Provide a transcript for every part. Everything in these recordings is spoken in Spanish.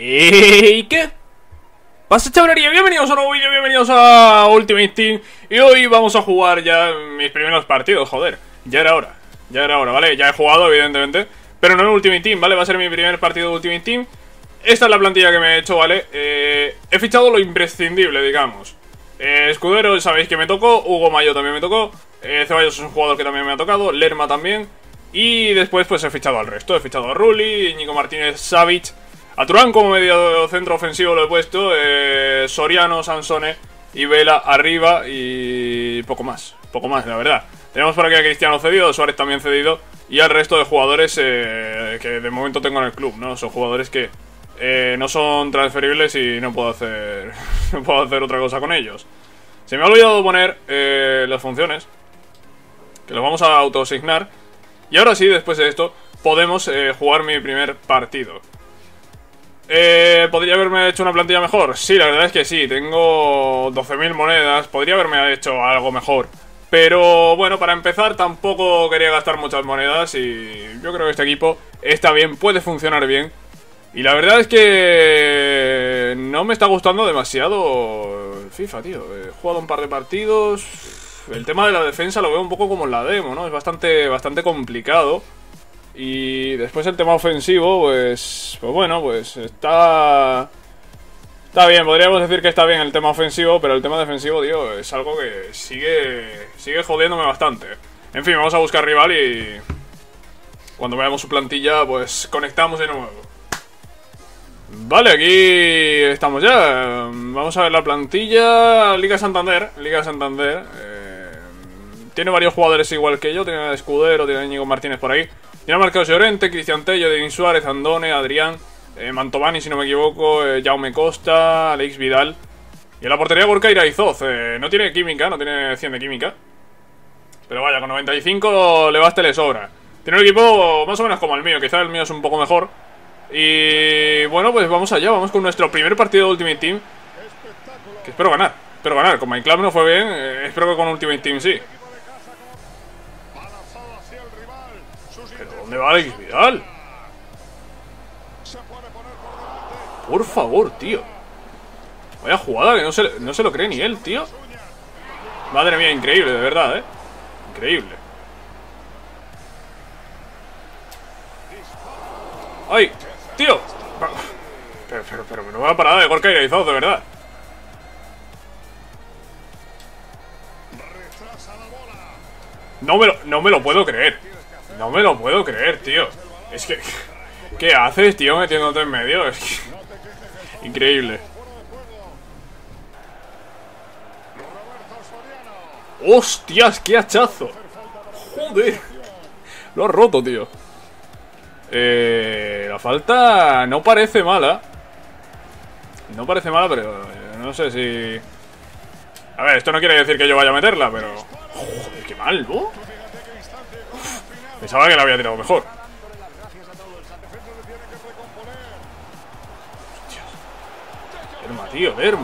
¿Y qué pasa, chavalería? Bienvenidos a un nuevo vídeo, bienvenidos a Ultimate Team. Y hoy vamos a jugar ya mis primeros partidos, joder. Ya era hora, ¿vale? Ya he jugado, evidentemente, pero no en Ultimate Team, ¿vale? Va a ser mi primer partido de Ultimate Team. Esta es la plantilla que me he hecho, ¿vale? He fichado lo imprescindible, digamos. Escudero, sabéis que me tocó. Hugo Mayo también me tocó. Ceballos es un jugador que también me ha tocado. Lerma también. Y después pues he fichado al resto. He fichado a Rulli, Íñigo Martínez, Savic, a Turán como medio centro ofensivo lo he puesto. Soriano, Sansone y Vela arriba. Y poco más, la verdad. Tenemos por aquí a Cristiano cedido, Suárez también cedido. Y al resto de jugadores que de momento tengo en el club, ¿no? Son jugadores que no son transferibles y no puedo hacer no puedo hacer otra cosa con ellos. Se me ha olvidado poner las funciones, que los vamos a autoasignar. Y ahora sí, después de esto, podemos jugar mi primer partido. ¿Podría haberme hecho una plantilla mejor? Sí, la verdad es que sí. Tengo 12.000 monedas. Podría haberme hecho algo mejor. Pero bueno, para empezar tampoco quería gastar muchas monedas. Y yo creo que este equipo está bien, puede funcionar bien. Y la verdad es que no me está gustando demasiado el FIFA, tío. He jugado un par de partidos. El tema de la defensa lo veo un poco como en la demo, ¿no? Es bastante complicado. Y después el tema ofensivo, pues bueno, pues está bien, podríamos decir que está bien el tema ofensivo, pero el tema defensivo, tío, es algo que sigue jodiéndome bastante. En fin, vamos a buscar rival y cuando veamos su plantilla, pues conectamos de nuevo. Vale, aquí estamos ya. Vamos a ver la plantilla. Liga Santander. Tiene varios jugadores igual que yo. Tiene a Escudero, tiene a Íñigo Martínez por ahí. Tiene a Marcos Llorente, Cristian Tello, Denis Suárez, Andone, Adrián, Mantovani, si no me equivoco, Jaume Costa, Alex Vidal. Y en la portería Gorka Iraizoz. No tiene química, no tiene 100 de química. Pero vaya, con 95 le basta y le sobra. Tiene un equipo más o menos como el mío. Quizá el mío es un poco mejor. Y bueno, pues vamos allá. Vamos con nuestro primer partido de Ultimate Team, que espero ganar. Con Minecraft no fue bien. Espero que con Ultimate Team sí. ¿Pero dónde va Alex Vidal? Por favor, tío. Vaya jugada que no se lo cree ni él, tío. Madre mía, increíble, de verdad, increíble. ¡Ay! ¡Tío! Pero no va a parar de Gorka Iraizoz, de verdad. No me lo puedo creer. No me lo puedo creer, tío. Es que... ¿Qué haces, tío, metiéndote en medio? Es que... Increíble. ¡Hostias! ¡Qué hachazo! ¡Joder! Lo ha roto, tío. La falta no parece mala. No parece mala, pero no sé si... A ver, esto no quiere decir que yo vaya a meterla, pero... Joder, qué mal, ¿no? Pensaba que la había tirado mejor. Hostias. Lerma, tío, Lerma.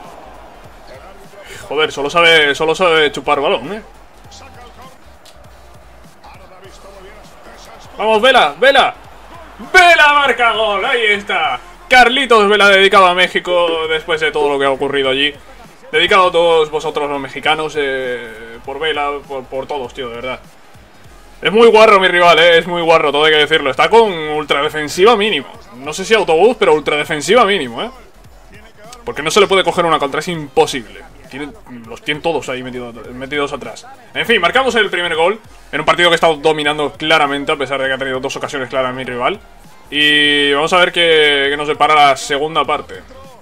Joder, solo sabe chupar balón, Vamos, Vela, Vela. Vela marca gol, ahí está. Carlitos Vela, dedicado a México después de todo lo que ha ocurrido allí. Dedicado a todos vosotros los mexicanos, por Vela, por todos, tío, de verdad. Es muy guarro mi rival, es muy guarro, todo hay que decirlo. Está con ultra defensiva mínimo. No sé si autobús, pero ultra defensiva mínimo, Porque no se le puede coger una contra, es imposible. Los tienen todos ahí metidos atrás. En fin, marcamos el primer gol en un partido que he estado dominando claramente, a pesar de que ha tenido dos ocasiones claras mi rival. Y vamos a ver qué nos depara la segunda parte.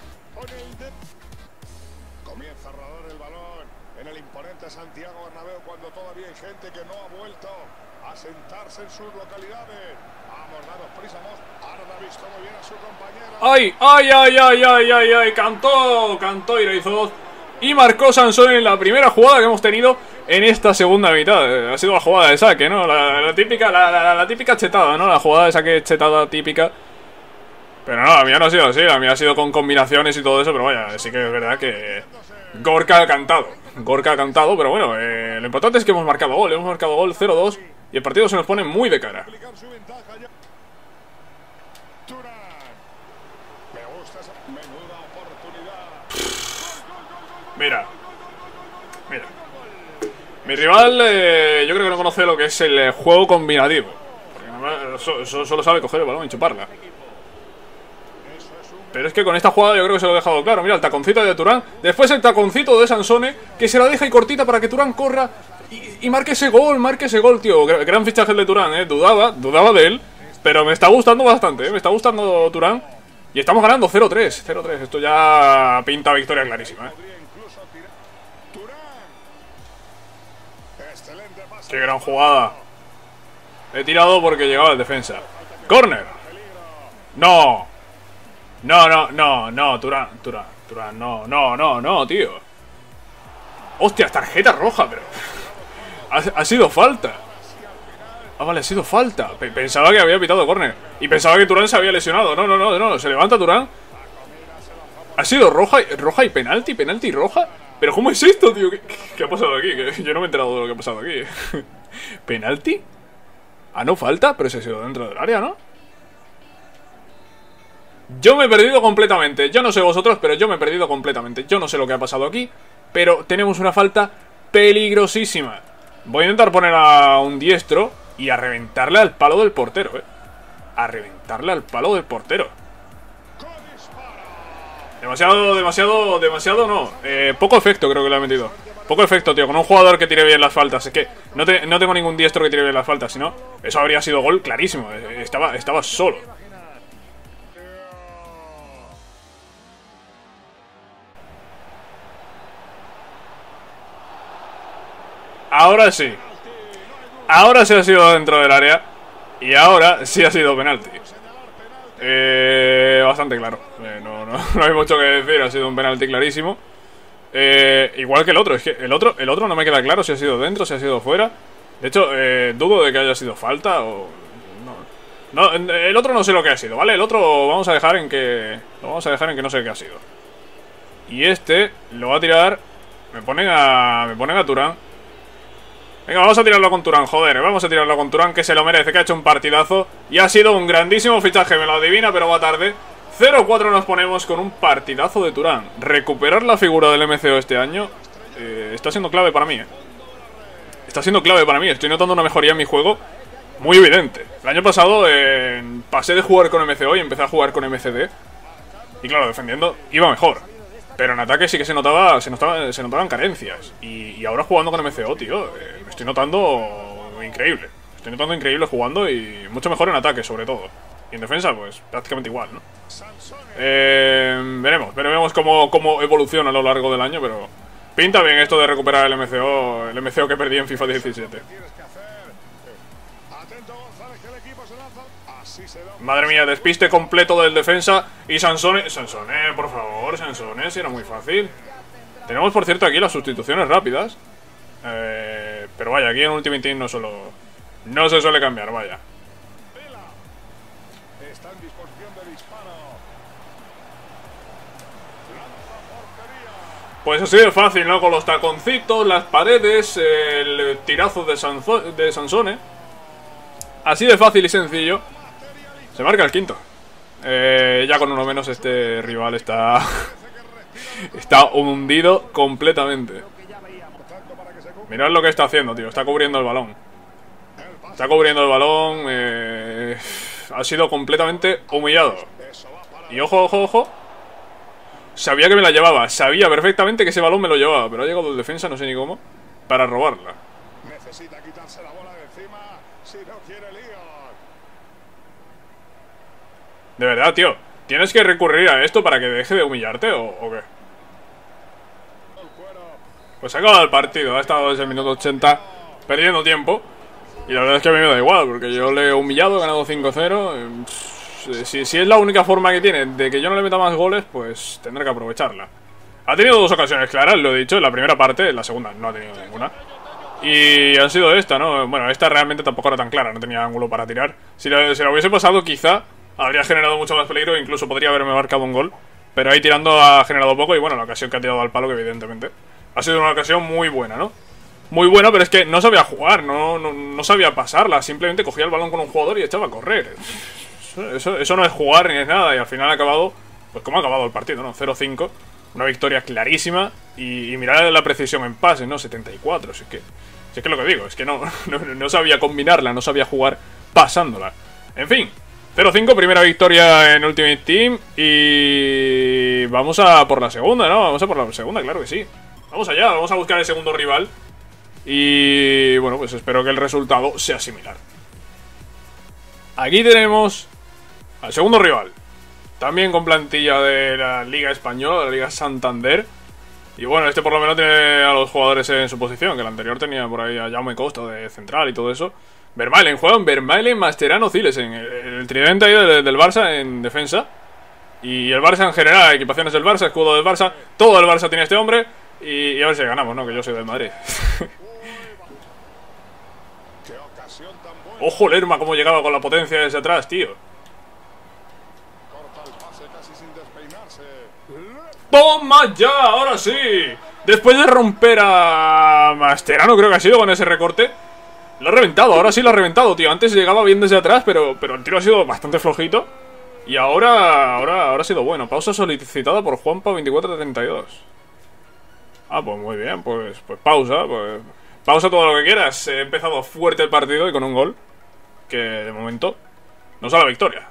Comienza a rodar el balón en el imponente Santiago Bernabéu cuando todavía hay gente que no ha vuelto a sentarse en sus localidades. Vamos, daros prisa, ahora ha visto muy bien a su compañero. ¡Ay! Cantó Iraizoz. Y marcó Sansón en la primera jugada que hemos tenido en esta segunda mitad. Ha sido la jugada de saque, ¿no? La típica chetada, ¿no? La jugada de saque chetada típica. Pero no, la mía no ha sido así. La mía ha sido con combinaciones y todo eso. Pero vaya, sí que es verdad que Gorka ha cantado, pero bueno, lo importante es que hemos marcado gol. Hemos marcado gol 0-2 y el partido se nos pone muy de cara. Me gusta esa menuda oportunidad. Mira. Mira. Mi rival, yo creo que no conoce lo que es el juego combinativo. Porque solo sabe coger el balón y chuparla. Pero es que con esta jugada yo creo que se lo he dejado claro. Mira, el taconcito de Thuram. Después el taconcito de Sansone, que se la deja y cortita para que Thuram corra y marque ese gol, tío. Gran fichaje el de Thuram, dudaba de él. Pero me está gustando bastante, me está gustando Thuram. Y estamos ganando 0-3, 0-3. Esto ya pinta victoria clarísima, Qué gran jugada. He tirado porque llegaba el defensa. Corner. No. No, Thuram, no, tío. Hostias, tarjeta roja, pero... Ha sido falta. Ah, vale, ha sido falta. Pensaba que había pitado córner. Y pensaba que Thuram se había lesionado. No, se levanta Thuram. Ha sido roja y penalti y roja. Pero ¿cómo es esto, tío? ¿Qué ha pasado aquí? Que yo no me he enterado de lo que ha pasado aquí. ¿Penalti? Ah, no falta, pero se ha sido dentro del área, ¿no? Yo me he perdido completamente. Yo no sé vosotros, pero yo me he perdido completamente. Yo no sé lo que ha pasado aquí, pero tenemos una falta peligrosísima. Voy a intentar poner a un diestro y a reventarle al palo del portero, A reventarle al palo del portero. Demasiado no. Poco efecto creo que le ha metido. Poco efecto, tío, con un jugador que tire bien las faltas. Es que no tengo ningún diestro que tire bien las faltas. Si no, eso habría sido gol clarísimo. Estaba solo. Ahora sí. Ahora sí ha sido dentro del área. Y ahora sí ha sido penalti. Bastante claro. No hay mucho que decir. Ha sido un penalti clarísimo. Igual que el otro. Es que el otro no me queda claro si ha sido dentro, si ha sido fuera. De hecho, dudo de que haya sido falta o... No, el otro no sé lo que ha sido, ¿vale? El otro vamos a dejar en que... Lo vamos a dejar en que no sé qué ha sido. Y este lo va a tirar... Me ponen a Thuram. Venga, vamos a tirarlo con Thuram, joder. Vamos a tirarlo con Thuram, que se lo merece, que ha hecho un partidazo. Y ha sido un grandísimo fichaje, me lo adivina, pero va tarde. 0-4 nos ponemos con un partidazo de Thuram. Recuperar la figura del MCO este año está siendo clave para mí, Está siendo clave para mí. Estoy notando una mejoría en mi juego muy evidente. El año pasado pasé de jugar con MCO y empecé a jugar con MCD. Y claro, defendiendo iba mejor. Pero en ataque sí que se notaban carencias. Y ahora jugando con MCO, tío, me estoy notando increíble. Estoy notando increíble jugando y mucho mejor en ataque, sobre todo. Y en defensa, pues prácticamente igual, ¿no? Veremos cómo evoluciona a lo largo del año, pero pinta bien esto de recuperar el MCO que perdí en FIFA 17. Madre mía, despiste completo del defensa. Y Sansone, por favor, Sansone, si era muy fácil. Tenemos, por cierto, aquí las sustituciones rápidas. Pero vaya, aquí en Ultimate Team no se suele cambiar, vaya. Pues así de fácil, ¿no? Con los taconcitos, las paredes, el tirazo de Sansone. Así de fácil y sencillo. Se marca el quinto. Ya con uno menos este rival está... está hundido completamente. Mirad lo que está haciendo, tío. Está cubriendo el balón. Está cubriendo el balón. Ha sido completamente humillado. Y ojo. Sabía que me la llevaba. Sabía perfectamente que ese balón me lo llevaba. Pero ha llegado el defensa, no sé ni cómo, para robarla. Necesita quitarse la bola de encima si no quiere lío. De verdad, tío. ¿Tienes que recurrir a esto para que deje de humillarte o qué? Pues se ha acabado el partido. Ha estado desde el minuto 80 perdiendo tiempo. Y la verdad es que a mí me da igual, porque yo le he humillado, he ganado 5-0. Si es la única forma que tiene de que yo no le meta más goles, pues tendré que aprovecharla. Ha tenido dos ocasiones claras, lo he dicho, en la primera parte. En la segunda no ha tenido ninguna. Y ha sido esta, ¿no? Bueno, esta realmente tampoco era tan clara, no tenía ángulo para tirar. Si la hubiese pasado, quizá habría generado mucho más peligro, incluso podría haberme marcado un gol. Pero ahí tirando ha generado poco y bueno, la ocasión que ha tirado al palo, que evidentemente ha sido una ocasión muy buena, ¿no? Muy buena, pero es que no sabía jugar, no sabía pasarla. Simplemente cogía el balón con un jugador y echaba a correr. Eso no es jugar ni es nada. Y al final ha acabado pues cómo ha acabado el partido, ¿no? 0-5, una victoria clarísima. Y mirad la precisión en pases, ¿no? 74, si es que lo que digo, es que no sabía combinarla, no sabía jugar pasándola. En fin, 0-5, primera victoria en Ultimate Team. Y vamos a por la segunda, ¿no? Vamos a por la segunda, claro que sí. Vamos allá, vamos a buscar el segundo rival. Y bueno, pues espero que el resultado sea similar. Aquí tenemos al segundo rival, también con plantilla de la Liga Española, de la Liga Santander. Y bueno, este por lo menos tiene a los jugadores en su posición, que el anterior tenía por ahí a Jaume Costa de central y todo eso. Vermaelen, juegan Vermaelen, Mascherano, Zilesen, el tridente ahí del Barça en defensa. Y el Barça en general, equipaciones del Barça, escudo del Barça, todo el Barça tiene este hombre. Y a ver si ganamos, ¿no? Que yo soy del Madrid. Ojo, Lerma, cómo llegaba con la potencia desde atrás, tío. ¡Toma ya! ¡Ahora sí! Después de romper a Mascherano, creo que ha sido con ese recorte, lo ha reventado, ahora sí lo ha reventado, tío. Antes llegaba bien desde atrás, pero el tiro ha sido bastante flojito. Y ahora ha sido bueno. Pausa solicitada por Juanpa 24-32. Ah, pues muy bien, pues pausa, pausa todo lo que quieras. He empezado fuerte el partido y con un gol que de momento nos da la victoria.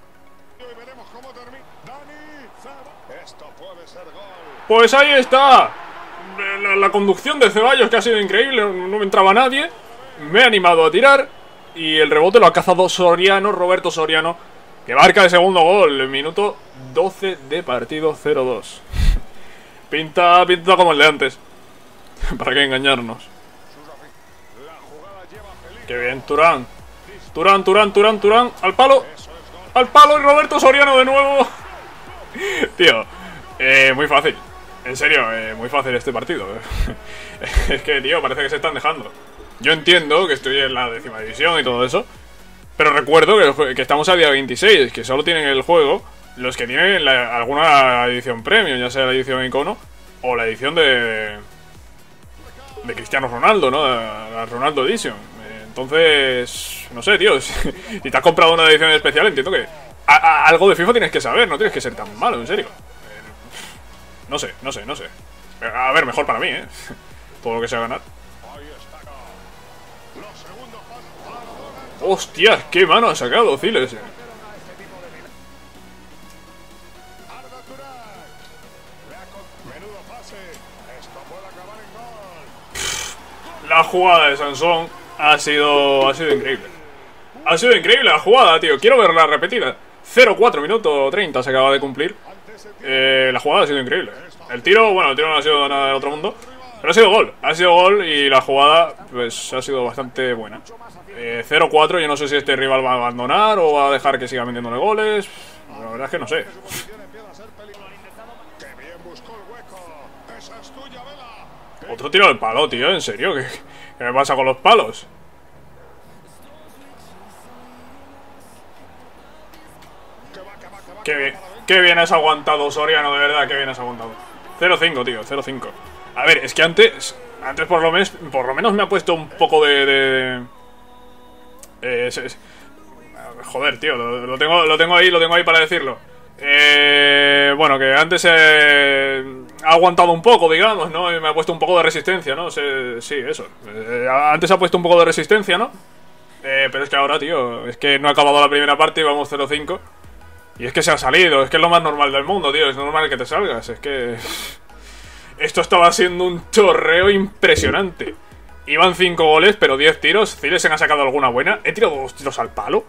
Pues ahí está. La conducción de Ceballos, que ha sido increíble, no me entraba nadie. Me he animado a tirar y el rebote lo ha cazado Soriano, Roberto Soriano, que marca el segundo gol, el minuto 12 de partido, 0-2. Pinta como el de antes. ¿Para qué engañarnos? Qué bien, Turán. Turán. Al palo y Roberto Soriano de nuevo. Tío, muy fácil. En serio, muy fácil este partido. Es que, tío, parece que se están dejando. Yo entiendo que estoy en la 10ª división y todo eso, pero recuerdo que estamos a día 26, que solo tienen el juego los que tienen alguna edición premium, ya sea la edición icono o la edición de Cristiano Ronaldo, ¿no? La Ronaldo Edition. Entonces, no sé, tío, si te has comprado una edición especial, entiendo que algo de FIFA tienes que saber, no tienes que ser tan malo, en serio. No sé. A ver, mejor para mí, todo lo que sea ganar. ¡Hostias! ¡Qué mano ha sacado Zilesen! La jugada de Sansón ha sido increíble. Ha sido increíble la jugada, tío. Quiero verla repetida. 0-4, minuto 30 se acaba de cumplir. La jugada ha sido increíble. El tiro no ha sido nada del otro mundo, pero ha sido gol y la jugada pues ha sido bastante buena. 0-4, yo no sé si este rival va a abandonar o va a dejar que siga metiéndole goles. La verdad es que no sé. Otro tiro al palo, tío, en serio, ¿qué me pasa con los palos? Qué bien has aguantado, Soriano, de verdad, qué bien has aguantado. 0-5, tío, 0-5. A ver, es que antes por lo menos me ha puesto un poco de joder, tío, lo tengo ahí para decirlo. Bueno, que antes ha aguantado un poco, digamos, ¿no? Y me ha puesto un poco de resistencia, ¿no? Sí, eso. Antes ha puesto un poco de resistencia, ¿no? Pero es que ahora, tío, es que no ha acabado la primera parte y vamos 0-5. Y es que se ha salido, es que es lo más normal del mundo, tío. Es normal que te salgas, es que... Esto estaba siendo un chorreo impresionante. Iban 5 goles, pero 10 tiros. Zilesen ha sacado alguna buena. He tirado 2 tiros al palo.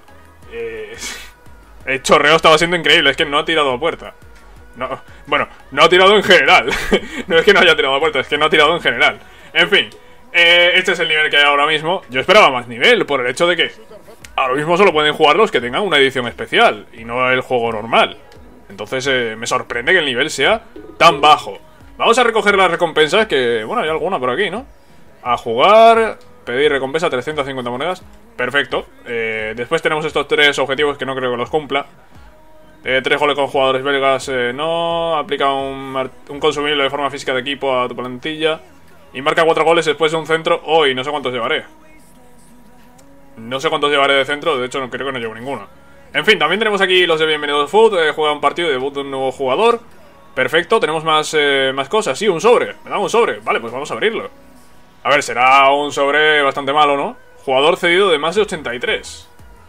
El chorreo estaba siendo increíble, es que no ha tirado a puerta. No, bueno, no ha tirado en general. No es que no haya tirado a puerta, es que no ha tirado en general. En fin, este es el nivel que hay ahora mismo. Yo esperaba más nivel, por el hecho de que ahora mismo solo pueden jugar los que tengan una edición especial y no el juego normal. Entonces me sorprende que el nivel sea tan bajo. Vamos a recoger las recompensas, que bueno, hay alguna por aquí, ¿no? A jugar, pedir recompensa 350 monedas. Perfecto. Después tenemos estos 3 objetivos que no creo que los cumpla. 3 goles con jugadores belgas, no. Aplica un consumible de forma física de equipo a tu plantilla. Y marca 4 goles después de un centro. Hoy no sé cuántos llevaré. No sé cuántos llevaré de centro, de hecho no creo que no llevo ninguno. En fin, también tenemos aquí los de Bienvenidos Food. Juega un partido de debut de un nuevo jugador. Perfecto, tenemos más cosas. Sí, un sobre, me da un sobre. Vale, pues vamos a abrirlo. A ver, será un sobre bastante malo, ¿no? Jugador cedido de más de 83.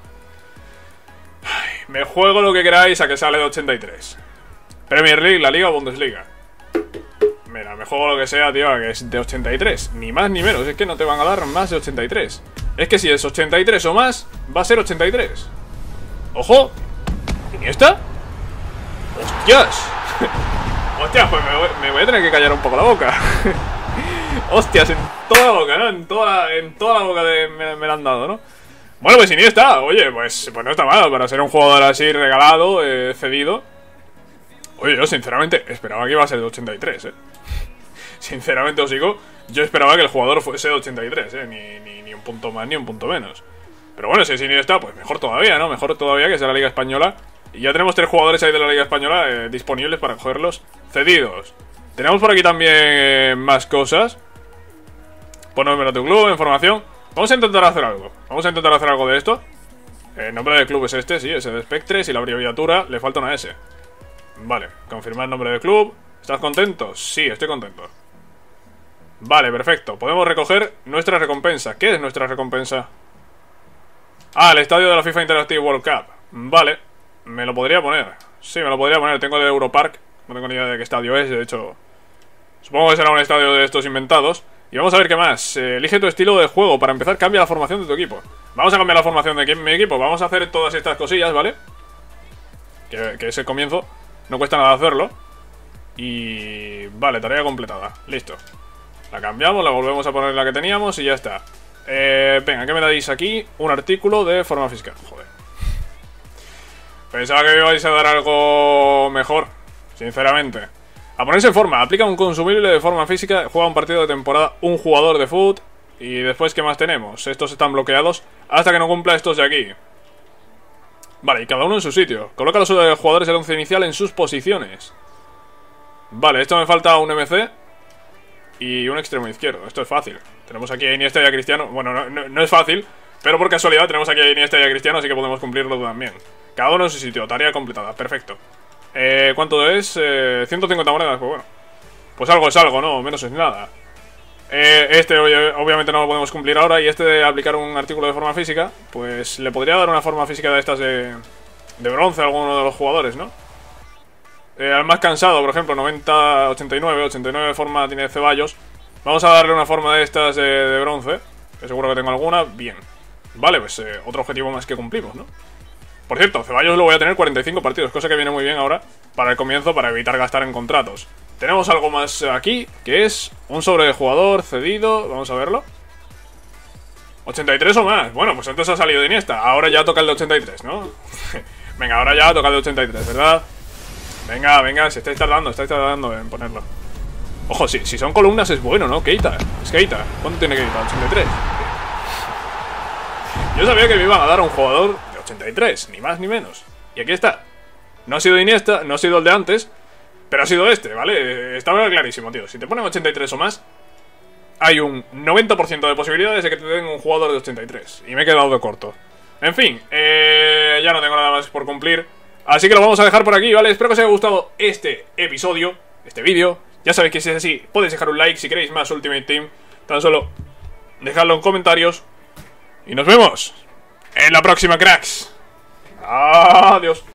Ay, me juego lo que queráis a que sale de 83. Premier League, la Liga o Bundesliga. Mira, me juego lo que sea, tío, que es de 83. Ni más ni menos, es que no te van a dar más de 83. Es que si es 83 o más, va a ser 83. ¡Ojo! ¿Iniesta? ¡Hostias! Hostias, pues me voy a tener que callar un poco la boca. Hostias, en toda la boca, ¿no? En toda la boca me la han dado, ¿no? Bueno, pues Iniesta, oye, pues no está mal para ser un jugador así regalado, cedido. Oye, yo sinceramente esperaba que iba a ser de 83, Sinceramente os digo, yo esperaba que el jugador fuese de 83, ni un punto más ni un punto menos. Pero bueno, si es Iniesta, pues mejor todavía, ¿no? Mejor todavía que sea la Liga Española. Y ya tenemos 3 jugadores ahí de la Liga Española disponibles para cogerlos cedidos. Tenemos por aquí también más cosas. Pon nombre de tu club, información. Vamos a intentar hacer algo. Vamos a intentar hacer algo de esto. El nombre del club es este, sí, es de Spectres. Y la abreviatura le falta una S. Vale, confirmar el nombre del club. ¿Estás contento? Sí, estoy contento. Vale, perfecto. Podemos recoger nuestra recompensa. ¿Qué es nuestra recompensa? Ah, el estadio de la FIFA Interactive World Cup. Vale, me lo podría poner. Sí, me lo podría poner. Tengo el Europark. No tengo ni idea de qué estadio es, de hecho. Supongo que será un estadio de estos inventados. Y vamos a ver qué más. Elige tu estilo de juego. Para empezar, cambia la formación de tu equipo. Vamos a cambiar la formación de mi equipo. Vamos a hacer todas estas cosillas, ¿vale? Que es el comienzo. No cuesta nada hacerlo. Y... vale, tarea completada. Listo. La cambiamos, la volvemos a poner la que teníamos y ya está. Venga, ¿qué me dais aquí? Un artículo de forma fiscal. Joder. Pensaba que me ibais a dar algo mejor, sinceramente. A ponerse en forma. Aplica un consumible de forma física. Juega un partido de temporada un jugador de foot. Y después, ¿qué más tenemos? Estos están bloqueados hasta que no cumpla estos de aquí. Vale, y cada uno en su sitio. Coloca a los jugadores del once inicial en sus posiciones. Vale, esto me falta un MC y un extremo izquierdo. Esto es fácil. Tenemos aquí a Iniesta y a Cristiano. Bueno, no es fácil, pero por casualidad tenemos aquí a Iniesta y a Cristiano, así que podemos cumplirlo también. Cada uno en su sitio. Tarea completada. Perfecto. ¿Cuánto es? 150 monedas. Pues bueno. Pues algo es algo, ¿no? Menos es nada. Este obviamente no lo podemos cumplir ahora. Y este de aplicar un artículo de forma física, pues le podría dar una forma física de estas de bronce a alguno de los jugadores, ¿no? Al más cansado, por ejemplo, 90, 89 de forma tiene Ceballos. Vamos a darle una forma de estas de bronce, que seguro que tengo alguna. Bien. Vale, pues otro objetivo más que cumplimos, ¿no? Por cierto, Ceballos lo voy a tener 45 partidos, cosa que viene muy bien ahora para el comienzo, para evitar gastar en contratos. Tenemos algo más aquí, que es un sobre de jugador cedido. Vamos a verlo. 83 o más. Bueno, pues antes ha salido de Iniesta. Ahora ya toca el de 83, ¿no? Venga, ahora ya toca el de 83, ¿verdad? Venga, si estáis tardando en ponerlo. Ojo, si son columnas es bueno, ¿no? Keita, es Keita. ¿Cuánto tiene Keita? 83. Yo sabía que me iban a dar a un jugador de 83, ni más ni menos. Y aquí está. No ha sido Iniesta, no ha sido el de antes, pero ha sido este, ¿vale? Estaba clarísimo, tío. Si te ponen 83 o más, hay un 90% de posibilidades de que te den un jugador de 83. Y me he quedado de corto. En fin, ya no tengo nada más por cumplir. Así que lo vamos a dejar por aquí, ¿vale? Espero que os haya gustado este episodio, este vídeo. Ya sabéis que si es así, podéis dejar un like si queréis más Ultimate Team. Tan solo dejadlo en comentarios. Y nos vemos en la próxima, cracks. Adiós.